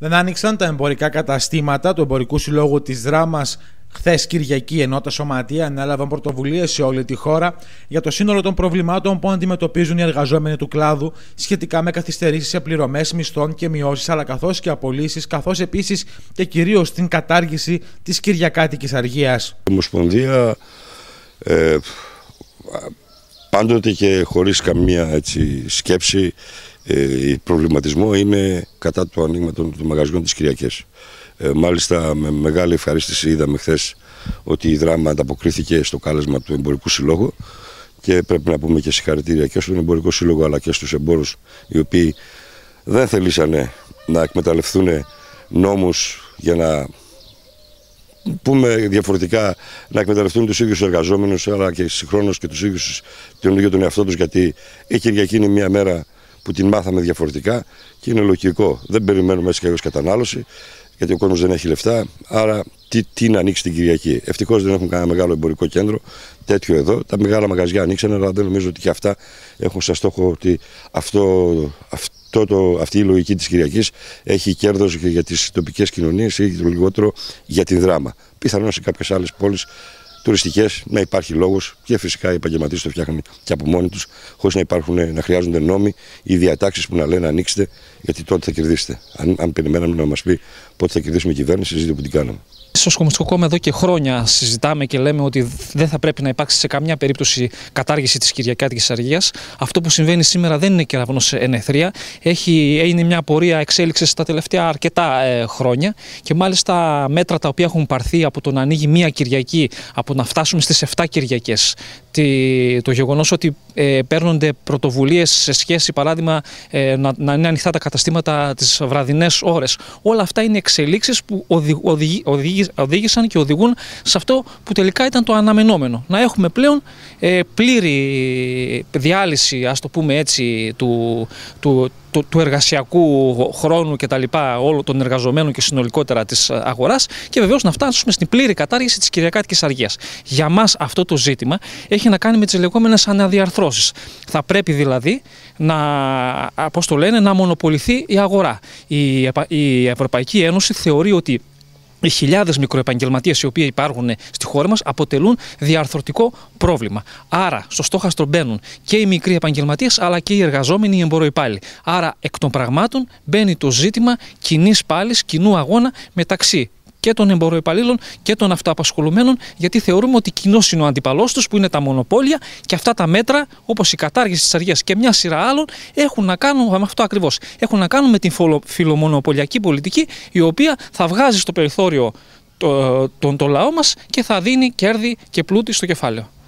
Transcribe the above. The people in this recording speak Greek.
Δεν άνοιξαν τα εμπορικά καταστήματα του Εμπορικού Συλλόγου της Δράμας χθες Κυριακή, ενώ τα σωματεία ανέλαβαν πρωτοβουλίες σε όλη τη χώρα για το σύνολο των προβλημάτων που αντιμετωπίζουν οι εργαζόμενοι του κλάδου σχετικά με καθυστερήσεις σε πληρωμές μισθών και μειώσεις, αλλά καθώς και απολύσεις, καθώς επίσης και κυρίως την κατάργηση της Κυριακάτικης Αργίας. Η Ομοσπονδία πάντοτε και χωρίς καμία σκέψη προβληματισμό είναι κατά του ανοίγματο των μαγαζιών τις Κυριακές. Μάλιστα με μεγάλη ευχαρίστηση είδαμε χθες ότι η Δράμα ανταποκρίθηκε στο κάλεσμα του Εμπορικού Συλλόγου και πρέπει να πούμε και συγχαρητήρια και στον Εμπορικό Σύλλογο αλλά και στους εμπόρους, οι οποίοι δεν θελήσανε να εκμεταλλευτούν νόμους για να πούμε διαφορετικά, να εκμεταλλευτούν τους ίδιους εργαζόμενους αλλά και συγχρόνως και τους ίδιους τον ίδιο τον εαυτό τους, γιατί η Κυριακή είναι μια μέρα που την μάθαμε διαφορετικά και είναι λογικό. Δεν περιμένουμε έτσι και ως κατανάλωση, γιατί ο κόσμος δεν έχει λεφτά. Άρα, τι να ανοίξει την Κυριακή. Ευτυχώς δεν έχουν κανένα μεγάλο εμπορικό κέντρο τέτοιο εδώ. Τα μεγάλα μαγαζιά ανοίξαν, αλλά δεν νομίζω ότι και αυτά έχουν σαν στόχο ότι αυτή η λογική της Κυριακής έχει κέρδος και για τις τοπικές κοινωνίες ή λιγότερο για την Δράμα. Πιθανόν σε κάποιες άλλες πόλεις τουριστικές να υπάρχει λόγος και φυσικά οι επαγγελματίες το φτιάχνουν και από μόνοι τους, χωρίς να χρειάζονται νόμοι ή διατάξεις που να λένε ανοίξτε, γιατί τότε θα κερδίσετε. Αν περιμέναμε να μας πει πότε θα κερδίσουμε η κυβέρνηση, συζήτηση που την κάναμε. Στο Κομμουνιστικό Κόμμα εδώ και χρόνια συζητάμε και λέμε ότι δεν θα πρέπει να υπάρξει σε καμιά περίπτωση κατάργηση της Κυριακάτικης Αργίας. Αυτό που συμβαίνει σήμερα δεν είναι κεραυνός εν αιθρία. Είναι μια πορεία εξέλιξης τα τελευταία αρκετά χρόνια και μάλιστα μέτρα τα οποία έχουν πάρθει από το να ανοίγει μία Κυριακή, από να φτάσουμε στις 7 Κυριακές. Το γεγονός ότι παίρνονται πρωτοβουλίες σε σχέση, παράδειγμα, να είναι ανοιχτά τα καταστήματα τις βραδινές ώρες. Όλα αυτά είναι εξελίξεις που οδήγησαν και οδηγούν σε αυτό που τελικά ήταν το αναμενόμενο. Να έχουμε πλέον πλήρη διάλυση, ας το πούμε έτσι, του εργασιακού χρόνου και τα λοιπά, όλων των εργαζομένων και συνολικότερα της αγοράς, και βεβαίως να φτάσουμε στην πλήρη κατάργηση της Κυριακάτικης Αργίας. Για μας αυτό το ζήτημα έχει να κάνει με τις λεγόμενες αναδιαρθρώσεις. Θα πρέπει δηλαδή να μονοποληθεί η αγορά. Η Ευρωπαϊκή Ένωση θεωρεί ότι οι χιλιάδες μικροεπαγγελματίες οι οποίοι υπάρχουν στη χώρα μας αποτελούν διαρθρωτικό πρόβλημα. Άρα, στο στόχαστρο μπαίνουν και οι μικροί επαγγελματίες αλλά και οι εργαζόμενοι, οι εμποροϊπάλληλοι. Άρα, εκ των πραγμάτων μπαίνει το ζήτημα κοινής πάλης, κοινού αγώνα μεταξύ και των εμποροϊπαλλήλων και των αυτοαπασχολουμένων, γιατί θεωρούμε ότι κοινός είναι ο αντιπαλός τους, που είναι τα μονοπόλια, και αυτά τα μέτρα, όπως η κατάργηση της Αργίας και μια σειρά άλλων, έχουν να κάνουν με αυτό ακριβώς. Έχουν να κάνουν με την φιλομονοπολιακή πολιτική, η οποία θα βγάζει στο περιθώριο τον λαό μας και θα δίνει κέρδη και πλούτη στο κεφάλαιο.